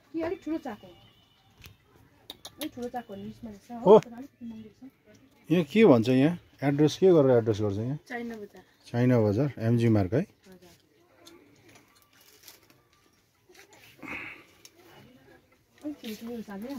कि अलिक ठुलो चाको अलिक ठुलो चाको लिस्टमा रहेछ हो तर अलिकति महँगो रहेछ यहाँ के भन्छ यहाँ एड्रेस के गरेर एड्रेस गर्छ यहाँ चाइना बजार चाइना बजार एमजी मार्ग है हजुर अलिक ठुलो लाग्यो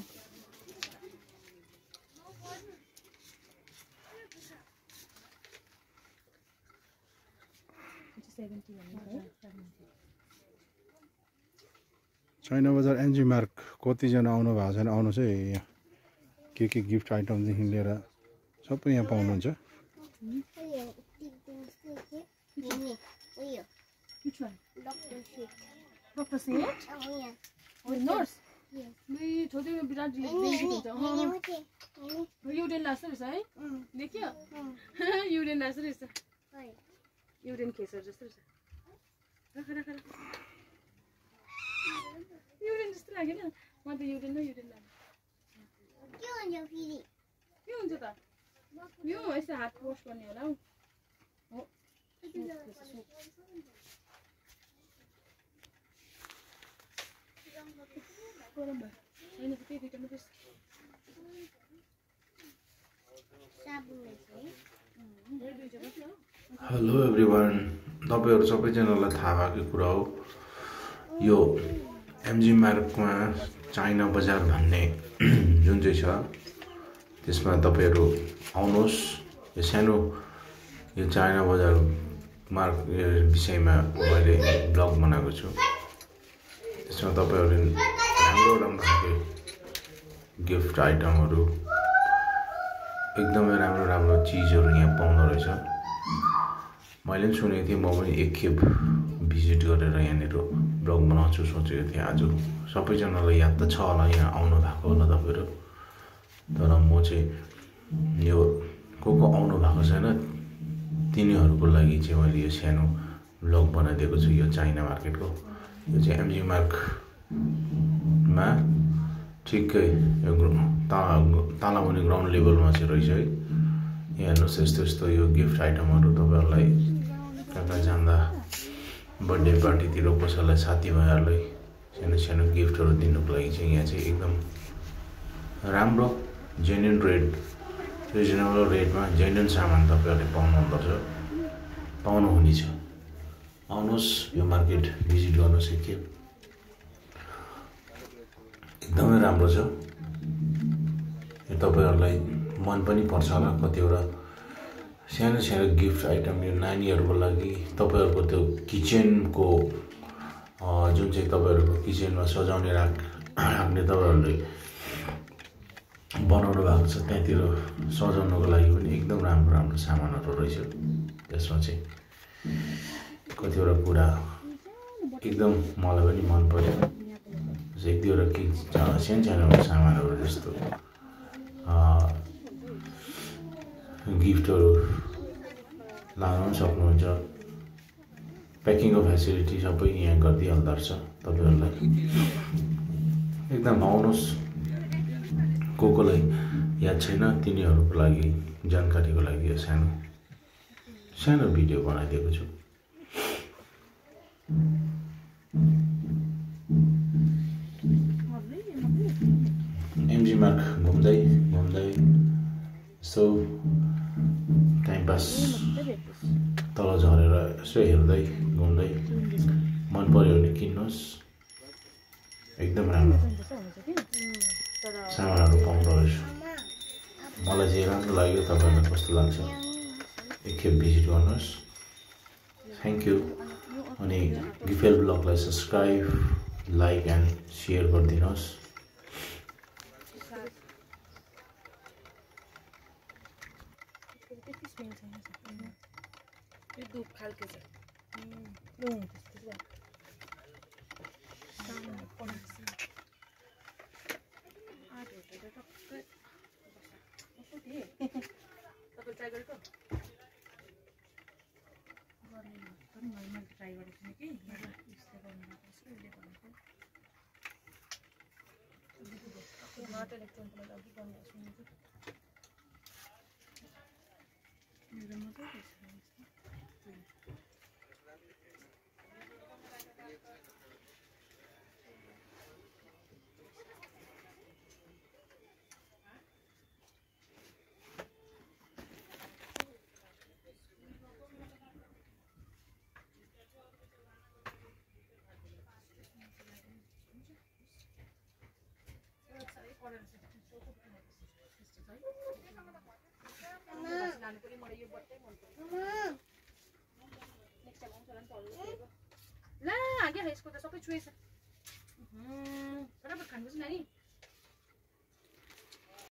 चाइना बजार एमजी मार्ग कतिजना आउनु भएको छैन आउनुहोस् है यहाँ के गिफ्ट आइटमदेखि लिएर सबै यहाँ पाउनुहुन्छ Which one? Doctor Sheet. Doctor Sheet? Oh, yeah. Oh, nurse? Yes. We told you without you didn't last service, eh? देखियो? You didn't last service. You didn't kiss her just service. रख You didn't just lagi na. Mother you didn't know you didn't lagi. क्यों हुन्छ फेरि? के हुन्छ त? यो यसो हात वाश गर्ने होला हौ. हो. हेलो एभ्रिवान तपाईहरु सबैजनालाई थाहा भएको कुरा हो यो एमजी मार्गमा चाइना बजार भन्ने जुन चाहिँ छ त्यसमा तपाईहरु आउनुहोस् यो सानो यो चाइना बजार मार्ग विषयमा मैले ब्लग बनाएको छु त्यसमा तपाईहरुले राम्रो खालको गिफ्ट आइटमहरु एकदमै राम्रो चीजहरु यहाँ पाउँदो रहेछ मैले पनि सुनेको थिएँ म पनि एकखेप भिजिट गरेर यहाँनिर ब्लग बनाउँछु सोचेको थिएँ आज सबैजनालाई याद त छ होला यहाँ आउनु भएको होला तपाईहरु तर म चाहिँ यो को आउनु भएको छैन तिनीहरुको लागि चाहिँ मैले यो सानो ब्लग बनाइदिएको छु यो चाइना मार्केटको यो चाहिँ एमजी मार्गमा ठिकै यो तालामुनि ग्राउन्ड लेभलमा चाहिँ रहेछ है यहाँ हेर्नुहोस् यस्तो यो गिफ्ट आइटमहरु तपाईहरुलाई कहाँ जाँदा बर्थडे पार्टीतिर कसैलाई साथीभाइहरुलाई सानो गिफ्टहरु दिनुको लागि चाहिँ यहाँ चाहिँ एकदम राम्रो जेन्युइन रेट रिजनेबल रेटमा जेन्युइन सामान तपाईहरुले पाउनुहुनेछ आउनुहोस् यो मार्केट भिजिट गर्नुहोस् एकखेप एकदमै राम्रो छ यो तपाईहरुलाई मन पनि पर्छ होला कतिवटा सानो गिफ्ट आइटम यो नानीहरुको लागि तपाईहरुको त्यो किचनको जुन चाहिँ तपाईहरुको किचनमा सजाउने राख्ने तपाईहरुले बनाउनु भएको छ त्यतिर सजाउनको लागि पनि एकदम राम्रो सामानहरु रहेछ त्यसमा चाहिँ कतिवटा कुरा एकदम मलाई पनि मन पर्यो एक दुईवटा सानो सामानहरु जस्तो गिफ्टहरु लान सक्नुहुन्छ प्याकिङको फ्यासिलिटी सबै यहाँ गरिदिइहाल्दो रहेछ तपाईहरुलाई एकदम आउनुहोस् कोलाई याद छैन तिनीहरुको लागि जानकारीको लागि यो सानो भिडियो बनाइदिएको छु एमजी मार्ग घुम्दै सो टाइम पास तल झरेर यसो हेर्दै घुम्दै मन पर्यो भने किन्नुहोस् एकदम राम्रो सामानहरु पाउँदो रहेछ मलाई चाहिँ राम्रो लाग्यो तपाईहरुलाई कस्तो लाग्छ एकखेप भिजिट गर्नुहोस् थ्यांक यू अनि गिफेल ब्लगलाई सब्स्क्राइब लाइक एन्ड शेयर गरिदिनुहोस् दूध खालके छ ट्राई गरेको मैले ट्राई गरेको थिएँ कि नट इलेक्ट्रोनको लागि अघि गर्ने सुनेको मेरो मात्रै गरेर लानु पनि मलाई यो बट्टै मन पर्यो नेक्स्ट टाइम आउँछ होला नि त ला आगे यसको त सबै चुएछ फटाफट खानुपर्छ नानी